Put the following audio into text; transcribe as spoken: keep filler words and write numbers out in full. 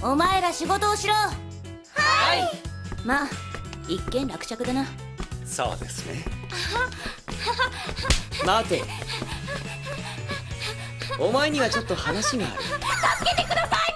お前ら仕事をしろ。 はい。 まあ一件落着だな。 そうですね。待て。お前にはちょっと話がある。 助けてください。